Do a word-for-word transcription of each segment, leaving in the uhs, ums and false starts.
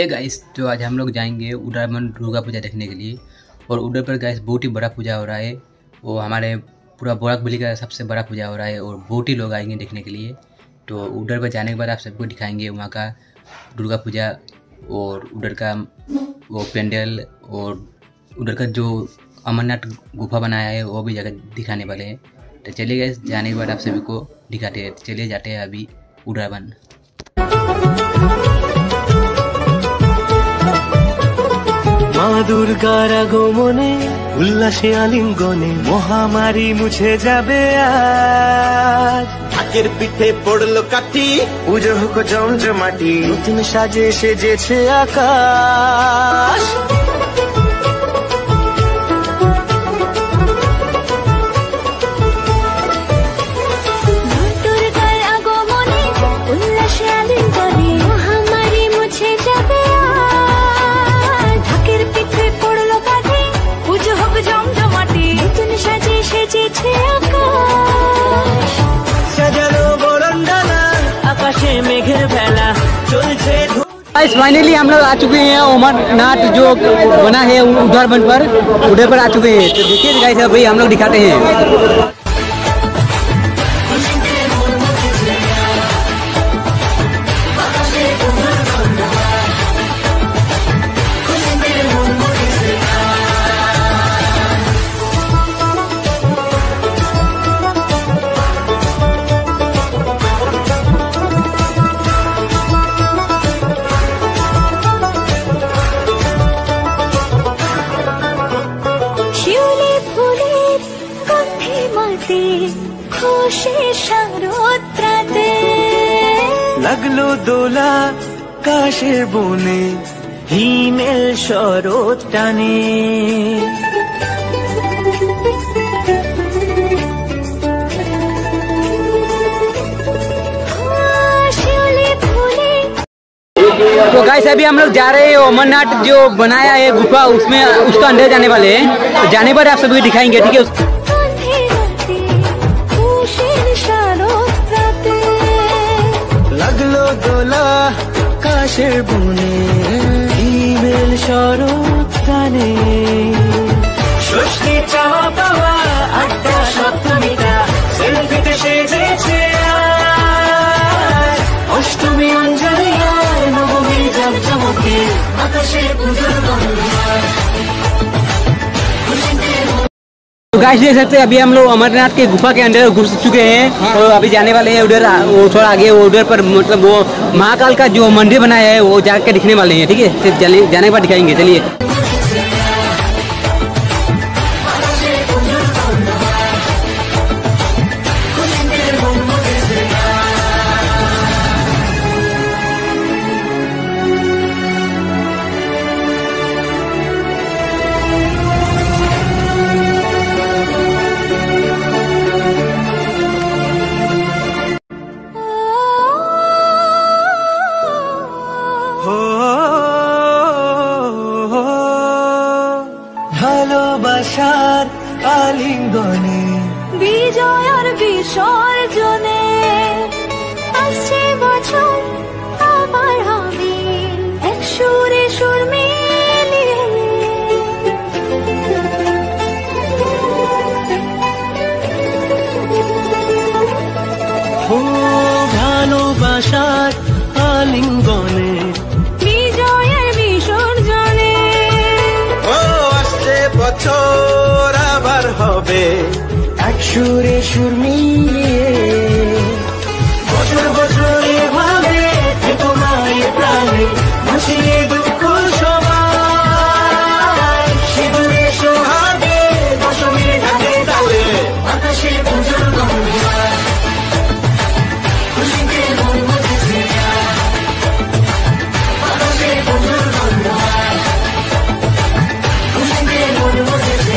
Hey guys, तो आज हम लोग जाएंगे उड़ारमन दुर्गा पूजा देखने के लिए। और उधर पर गाइस बहुत ही बड़ा पूजा हो रहा है। वो हमारे पूरा बोराकबली का सबसे बड़ा पूजा हो रहा है और बहुत ही लोग आएंगे देखने के लिए। तो उधर पर जाने के बाद आप सबको दिखाएंगे वहाँ का दुर्गा पूजा और उधर का वो पेंडल और उधर का जो अमरनाथ गुफा बनाया है वो भी जगह दिखाने वाले हैं। तो चलिए गाइस, जाने के बाद आप सभी को दिखाते हैं। चलिए जाते हैं अभी उड़ारमन। মা দুর্গার আগমনে উল্লাসে আলিঙ্গনে মহামারী মুছে যাবে আজ। ঢাকের পিঠে পড়লো কাঠি, পুজো হোক জমজমাটি, নতুন সাজে সেজেছে আকাশ। फाइनली हम लोग आ चुके हैं अमरनाथ जो बना है उड़ारमन पर, उधर पर आ चुके हैं। तो देखिए गाइस, अभी हम लोग दिखाते हैं। লাগলো দোলা কাশের বনে, হিমেল শরৎ টানে। तो गाइस, अभी हम लोग जा रहे हैं अमरनाथ जो बनाया है गुफा, उसमें उसका अंदर जाने वाले हैं। तो जाने पर आप सभी दिखाएंगे, ठीक है। লাগলো দোলা কাশের বনে, হিমেল শরৎ টানে। ষষ্ঠী চাওয়া পাওয়া আড্ডা সপ্তমীটা সেলফিতে সেজেছে আজ। অষ্টমী অঞ্জলি আর নবমী জাঁকজমকে আকাশে পুজোর গন্ধ। तो गाइस देख सकते हैं, अभी हम लोग अमरनाथ के गुफा के अंदर घुस चुके हैं और अभी जाने वाले हैं उधर। वो थोड़ा आगे वो उधर पर मतलब वो महाकाल का जो मंदिर बनाया है वो जाकर दिखने वाले हैं, ठीक है। फिर जाने के बाद दिखाएंगे। चलिए। ভালোবাসার আলিঙ্গনে বিজয় আর বিসর্জনে আসছে বছর আবার হবে এক সুরে সুর মিলিয়ে। ও ভালোবাসার আলিঙ্গনে বিজয়ের বিসর্জনে ও আসছে বছর আবার হবে এক সুরে সুর মিলিয়ে। বছর বছর এভাবে তোমার প্রাণে ভাসিয়ে দুঃখ সবাই। সিঁদুরে সোহাগে দশমী ঢাকে তালে আকাশে পুজোর গন্ধ। খুশিতে মন মজেছে আকাশে পুজোর গন্ধ। খুশিতে মন মজেছে।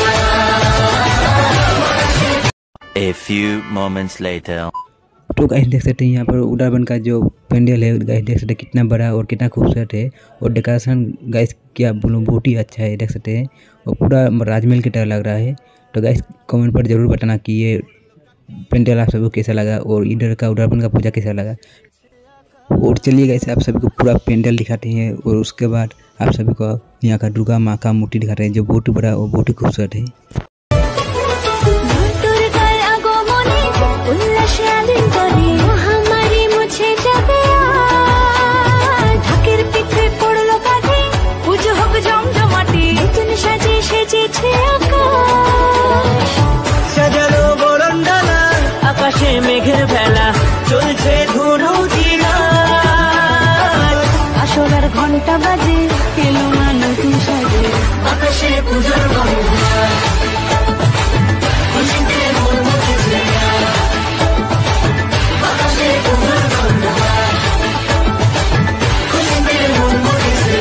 A few moments later. तो गाइस देख सकते हैं यहाँ पर उड़ारमन का जो पेंडल है, गाइस देख सकते हैं कितना बड़ा और कितना खूबसूरत है। और डेकोरेशन गाइस क्या बोलूँ, बहुत ही अच्छा है, देख सकते हैं। और पूरा राजमहल की तरह लग रहा है। तो गाइस कमेंट पर ज़रूर बताना कि ये पेंडल आप सबको कैसा लगा और इधर का उड़ारमन का पूजा कैसा लगा। और चलिए गाइस आप सभी को पूरा पेंडल दिखाते हैं और उसके बाद आप सभी को यहाँ का दुर्गा माँ का मूर्ति दिखाते हैं जो बहुत ही बड़ा और बहुत ही खूबसूरत है। সাজানো বরণডালা আকাশে মেঘের ভেলা চলছে ধুনু জিনা আসরের ঘন্টা বাজে এলো না নতুন সাজে আকাশে পুজোর গন্ধ খুশিতে মন মুখেছে আকাশে পুজোর গন্ধ খুশিতে মন মুখেছে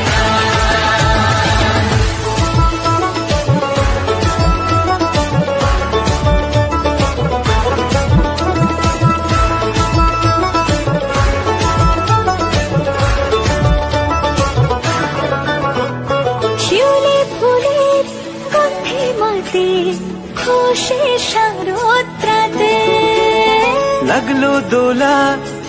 খুশি শারদ রাতে লাগলো দোলা